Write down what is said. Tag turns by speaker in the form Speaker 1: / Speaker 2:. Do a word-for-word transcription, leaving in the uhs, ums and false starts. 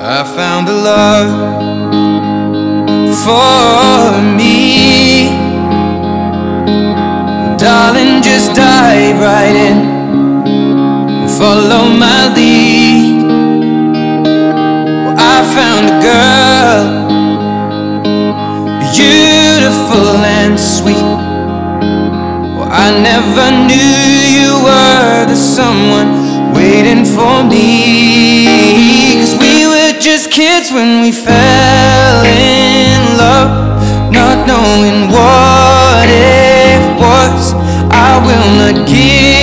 Speaker 1: I found the love for me. Well, darling, just dive right in and follow my lead. Well, I found a girl, beautiful and sweet. Well, I never knew you were the someone waiting for me. 'Cause we were just kids when we fell in love, not knowing what it was. I will not give